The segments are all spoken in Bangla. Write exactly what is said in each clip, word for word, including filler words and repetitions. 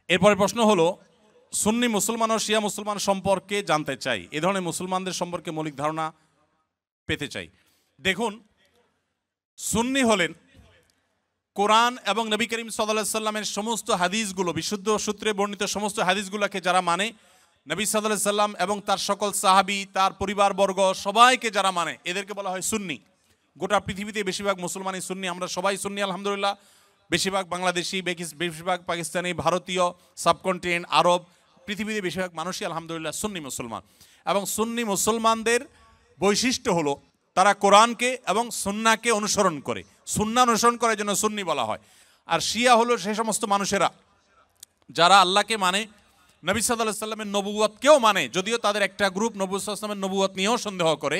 এরপরে প্রশ্ন হলো, সুন্নি মুসলমান ও শিয়া মুসলমান সম্পর্কে জানতে চাই, এ ধরনের মুসলমানদের সম্পর্কে মৌলিক ধারণা পেতে চাই। দেখুন, সুন্নি হলেন কোরআন এবং নবী করিম সাল্লাল্লাহু আলাইহি সাল্লামের সমস্ত হাদিসগুলো, বিশুদ্ধ সূত্রে বর্ণিত সমস্ত হাদিসগুলোকে যারা মানে, নবী সাল্লাল্লাহু আলাইহি সাল্লাম এবং তার সকল সাহাবী, তার পরিবারবর্গ সবাইকে যারা মানে, এদেরকে বলা হয় সুন্নি। গোটা পৃথিবীতে বেশিরভাগ মুসলমানই সুন্নি, আমরা সবাই সুন্নি আলহামদুলিল্লাহ। বেশিরভাগ বাংলাদেশি, বেশিরভাগ পাকিস্তানি, ভারতীয়, সাবকন্টিনেন্ট, আরব, পৃথিবীতে বেশিরভাগ মানুষই আলহামদুলিল্লাহ সুন্নি মুসলমান। এবং সুন্নি মুসলমানদের বৈশিষ্ট্য হলো তারা কোরআনকে এবং সুন্নাহকে অনুসরণ করে, সুন্নাহ অনুসরণ করার জন্য সুন্নি বলা হয়। আর শিয়া হলো সেই সমস্ত মানুষেরা যারা আল্লাহকে মানে, নবী সাল্লাল্লাহু আলাইহি সাল্লামের নবুয়তকেও মানে, যদিও তাদের একটা গ্রুপ নবী সাল্লাল্লাহু আলাইহি সাল্লামের নবুয়ত নিয়েও সন্দেহ করে।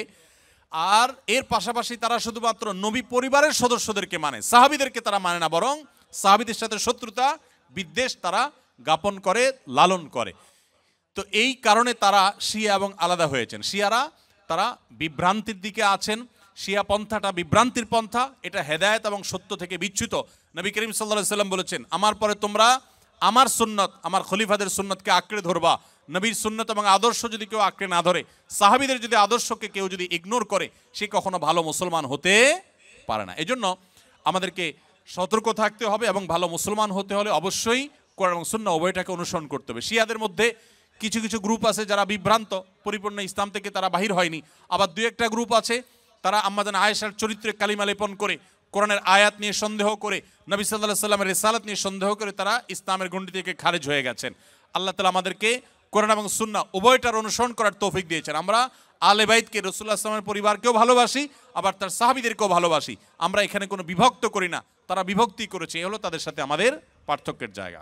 আর এর পাশাপাশি তারা শুধুমাত্র নবী পরিবারের সদস্যদেরকে মানে, সাহাবীদেরকে তারা মানে না, বরং সাহাবীদের সাথে শত্রুতা বিদ্বেষ তারা জ্ঞাপন করে, লালন করে। তো এই কারণে তারা শিয়া এবং আলাদা হয়েছেন। শিয়ারা তারা বিভ্রান্তির দিকে আছেন। শিয়া পন্থাটা বিভ্রান্তির পন্থা, এটা হেদায়েত এবং সত্য থেকে বিচ্যুত। নবী করিম সাল্লাল্লাহু আলাইহি সাল্লাম বলেছেন, আমার পরে তোমরা আমার সুন্নত, আমার খলিফাদের সুন্নতকে আঁকড়ে ধরবা। নবীর সুন্নত এবং আদর্শ যদি কেউ আঁকড়ে না ধরে, সাহাবীদের যদি আদর্শকে কেউ যদি ইগনোর করে, সে কখনো ভালো মুসলমান হতে পারে না। এজন্য আমাদেরকে সতর্ক থাকতে হবে এবং ভালো মুসলমান হতে হলে অবশ্যই কোরআন এবং সুন্নাহ উভয়টাকে অনুসরণ করতে হবে। শিয়াদের মধ্যে কিছু কিছু গ্রুপ আছে যারা বিভ্রান্ত, পরিপূর্ণ ইসলাম থেকে তারা বাহির হয়নি। আবার দুই একটা গ্রুপ আছে তারা আম্মাজান আয়েশার চরিত্রে কালিমা লেপন করে, কোরআনের আয়াত নিয়ে সন্দেহ করে, নবী সাল্লাল্লাহু আলাইহি সাল্লামের রিসালাত নিয়ে সন্দেহ করে তারা ইসলামের গণ্ডি থেকে খারিজ হয়ে গেছেন। আল্লাহ তাআলা আমাদেরকে কোরআন এবং সুন্নাহ উভয়টার অনুসরণ করার তৌফিক দিয়েছেন। আমরা আলে বাইতকে, রাসূলুল্লাহ সাল্লাল্লাহু আলাইহি ওয়াসাল্লামের পরিবারকেও ভালোবাসি, আবার তার সাহাবীদেরকেও ভালোবাসি। আমরা এখানে কোনো বিভক্ত করি না, তারা বিভক্তি করেছে, এই হলো তাদের সাথে আমাদের পার্থক্যের জায়গা।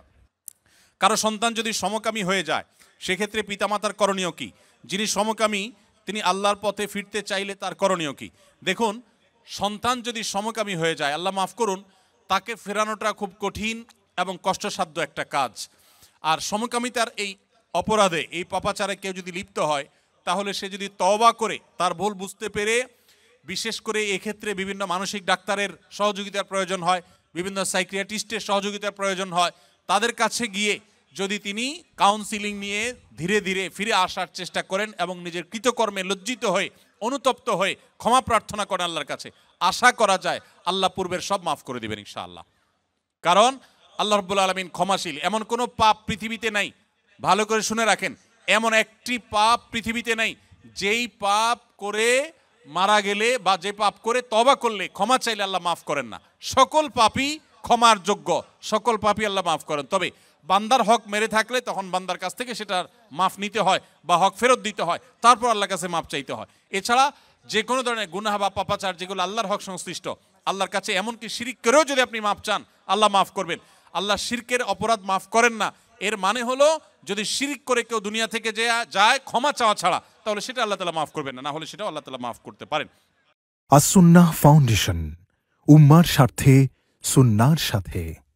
কারো সন্তান যদি সমকামী হয়ে যায়, সেক্ষেত্রে পিতামাতার করণীয় কি? যিনি সমকামী তিনি আল্লাহর পথে ফিরতে চাইলে তার করণীয় কি? দেখুন, সন্তান যদি সমকামী হয়ে যায়, আল্লাহ মাফ করুন, তাকে ফেরানোটা খুব কঠিন এবং কষ্টসাধ্য একটা কাজ। আর সমকামিতার এই অপরাধে, এই পাপাচারে কেউ যদি লিপ্ত হয়, তাহলে সে যদি তওবা করে, তার ভুল বুঝতে পেরে, বিশেষ করে এক্ষেত্রে বিভিন্ন মানসিক ডাক্তারের সহযোগিতার প্রয়োজন হয়, বিভিন্ন সাইকিয়াট্রিস্টের সহযোগিতার প্রয়োজন হয়, তাদের কাছে গিয়ে যদি তিনি কাউন্সিলিং নিয়ে ধীরে ধীরে ফিরে আসার চেষ্টা করেন এবং নিজের কৃতকর্মে লজ্জিত হয়ে, অনুতপ্ত হয়ে ক্ষমা প্রার্থনা করেন আল্লাহর কাছে, আশা করা যায় আল্লাহ পূর্বের সব মাফ করে দিবেন ইনশাআল্লাহ। কারণ আল্লাহ রাব্বুল আলামিন ক্ষমাশীল। এমন কোনো পাপ পৃথিবীতে নাই, ভালো করে শুনে রাখেন, এমন একটি পাপ পৃথিবীতে নাই যেই পাপ করে মারা গেলে বা যে পাপ করে তওবা করলে, ক্ষমা চাইলে আল্লাহ মাফ করেন না। সকল পাপই ক্ষমার যোগ্য, সকল পাপই আল্লাহ মাফ করেন। তবে বান্দার হক মেরে থাকলে তখন বান্দার কাছ থেকে সেটার মাফ নিতে হয় বা হক ফেরত দিতে হয়, তারপর আল্লাহর কাছে মাফ চাইতে হয়। এছাড়া যে কোনো ধরনের গুনাহ বা পাপাচার যেগুলো আল্লাহর হক সংশ্লিষ্ট, আল্লাহর কাছে এমনকি শিরক করেও যদি আপনি মাফ চান, আল্লাহ মাফ করবেন। আল্লাহ শিরকের অপরাধ মাফ করেন না। এর মানে হলো যদি শিরক করে কেউ দুনিয়া থেকে যায় ক্ষমা চাওয়া ছাড়া, তাহলে সেটা আল্লাহ তাআলা মাফ করবেন না, না হলে সেটাও আল্লাহ তাআলা মাফ করতে পারেন। আস-সুন্নাহ ফাউন্ডেশন, উম্মার স্বার্থে সুন্নাহর সাথে।